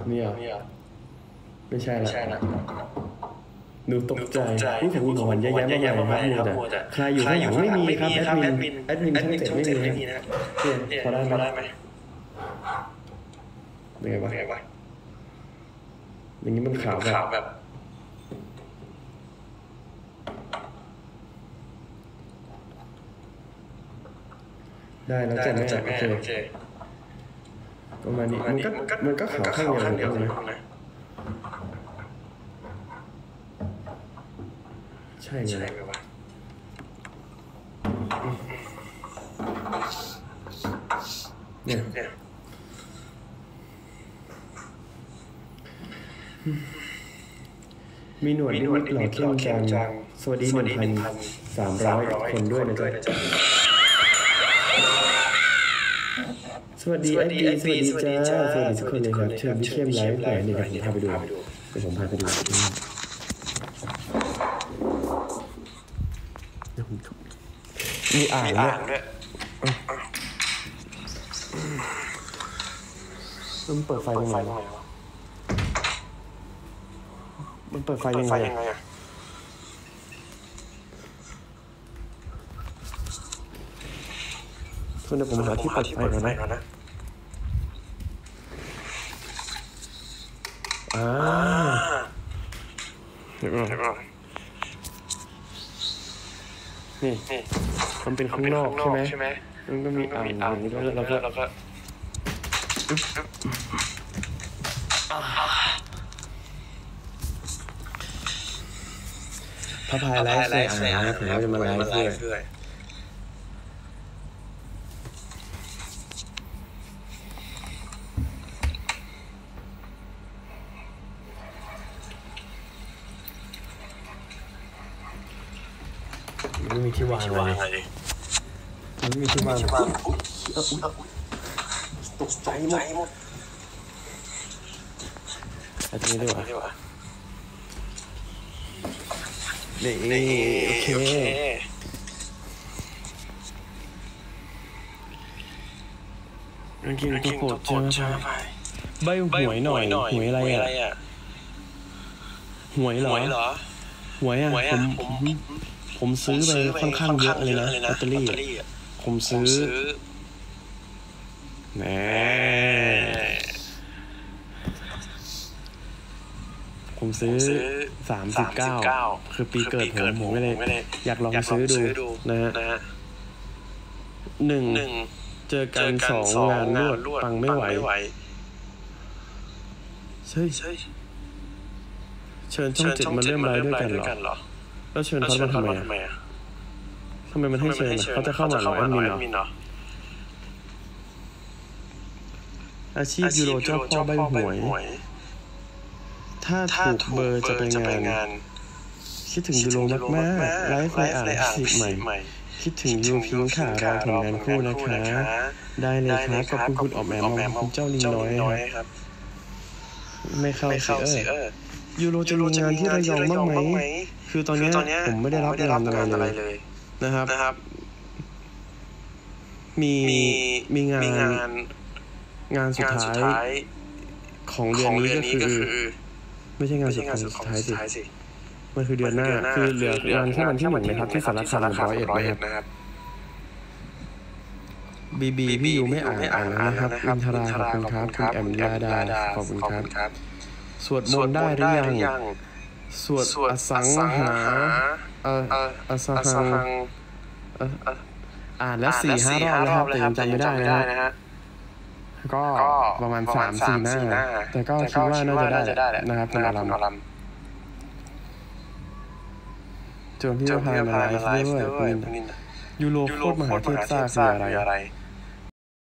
นี่ไม่ใช่ละหนูตกใจผู้ของคุณของวันเยอะแยะมากมายครับมูแต่ใครอยู่ข้างหลังไม่มีครับแอดมินช่องเจ็ดไม่มีนะพอได้ไหมเป็นไงวะอย่างนี้มันขาวแบบได้แล้วจ้ะแม่โอเคประมาณนี้มันก็ขาวข้างเดียวนะใช่ไหมวะเนี่ยมีหนวดนิดหล่อเข้มจังสวัสดี 1,300 คนด้วยนะจ๊ะสวัสดีสวัสดีจ้าสวัสดีทุกคนเลยครับเชิญพี่เข้มไลฟ์นี่ครับผมพาไปดูมีอ่างด้วยมันเปิดไฟยังไงมันเปิดไฟยังไงส่วนเดี๋ยวผมหาที่เปิดไฟก่อนนะเดี๋ยวก่อนนี่มันเป็นข้างนอกใช่ไหมมันก็มีอ่างอย่างนี้แล้วก็พระพายไลฟ์เลยผมจะมาไลฟ์ด้วยไม่มีที่วางเลยมันไม่มีที่วางตกใจหมดอันนี้ดีกว่านี่โอเคกินตัวโปรดใช่ไหมใบหวยหน่อยหวยอะไรอ่ะหวยเหรอหวยอ่ะผมซื้อไปค่อนข้างเยอะเลยนะลอตเตอรี่ผมซื้อแหมผมซื้อ39คือปีเกิดผมไม่ได้อยากลองซื้อดูนะฮะ1เจอกัน2งานรวดปังไม่ไหวเชิญช่อง7มาเริ่มไลฟ์ด้วยกันเหรอแล้วเชิญเขามาทำไมทำไมมันให้เชิญเขาจะเข้ามาหรอแอดมินเหรออาชีพยูโรเจ้าพ่อใบหวยถ้าถูกเบอร์จะไปงานคิดถึงยูโรมากๆไลฟ์ไปอ่านสิใหม่คิดถึงยูพิงค่ะรอผลงานคู่นะคะได้เลยครับขอบคุณคุณออมแอมคุณเจ้าลิงน้อยครับไม่เข้าสิยูโรจะมีงานที่ระยองบ้างไหมคือตอนนี้ผมไม่ได้รับงานอะไรเลยนะครับมีงานสุดท้ายของเดือนนี้ก็คือไม่ใช่งานสุดท้ายสิมันคือเดือนหน้าคือเหลืองานแค่วันที่1นะครับที่สารคาม101นะครับบีพี่ยูไม่อ่านนะครับอินทราขอบคุณครับคุณแอมลาดาขอบคุณครับสวดมนต์ได้หรือยังสวดอสังหาอสังหังอ่านแล้ว 4-5 รอบแล้วครับแต่ยังจำไม่ได้นะฮะก็ประมาณ 3-4 หน้าแต่ก็คิดว่าน่าจะได้นะครับคุณอลัมจนพี่พามาไลฟ์ด้วยยูโรโคตรมหาเทพซ่าคืออะไร